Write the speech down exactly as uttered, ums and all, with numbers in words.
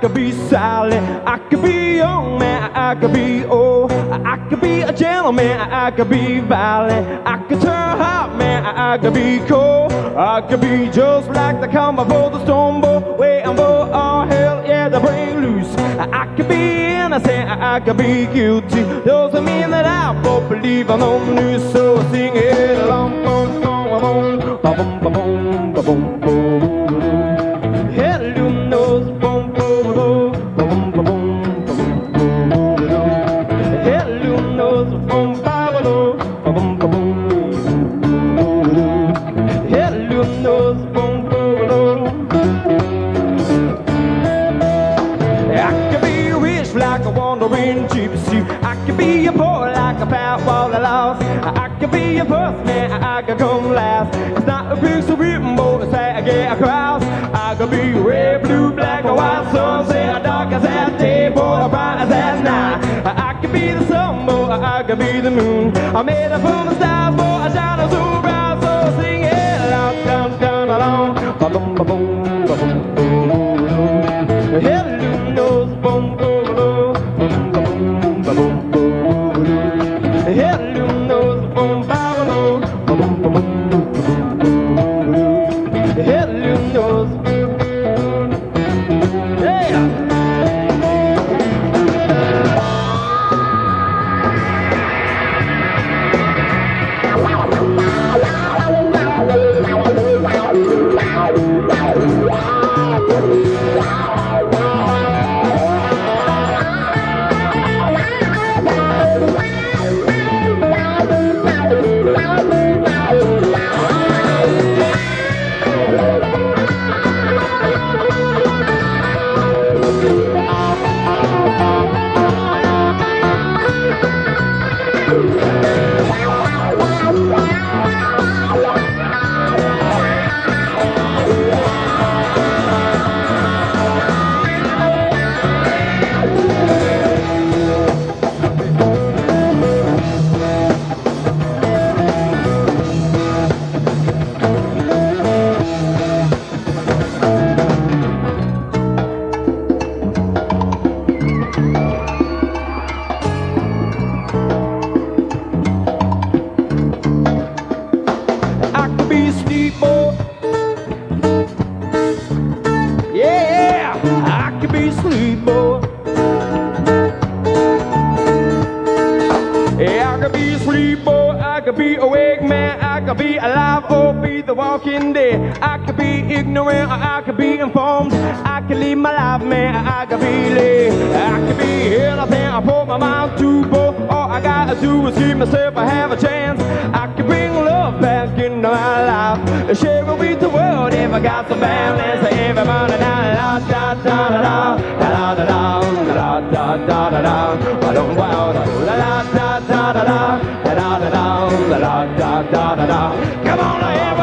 could be silent, I could be young man, I could be old, I could be a gentleman, I could be violent, I could turn hot man, I could be cold, I could be just like the calm before the storm, boy, waiting for all hell, yeah, to break loose. I could be innocent, I could be guilty, doesn't mean that I won't believe on the news, so sing it along, boom, boom, boom, boom, boom, boom, boom, boom. Hello, nose, boom, boom, boom, boom, boom, boom, boom, boom. Hello, nose, boom, boom, boom, boom, boom. Hello, nose, boom, boom, boom. I could be rich like a wandering gypsy. I could be a poor like a fat wall of lost. I could be a first man, I could come last. It's not a piece of written board to say I get across. I could be red, blue, black, or white, sunset, dark as that day, boy, bright as that night. I could be the sun, boy, I could be the moon. I made up from the stars, boy, I shine so bright, so sing it loud, down, down, along, ba boom, ba boom, ba boom, boom. Hello, nose, boom, boom, boom, boom, ba boom, boom, boom. Hello, nose, boom, ba boom, ba boom, ba boom, boom. Hello, nose. I could be ignorant, or I could be informed. I could live my life, man, I could be late. I could be anything I put my mind to, but all I gotta do is give myself a half a chance. I could bring love back into my life, share it with the world if I got some balance. Everybody now, la da da da da, la da da da da da da da, I don't wow, la da da da da da, la da da da da da da da. Come on, everybody.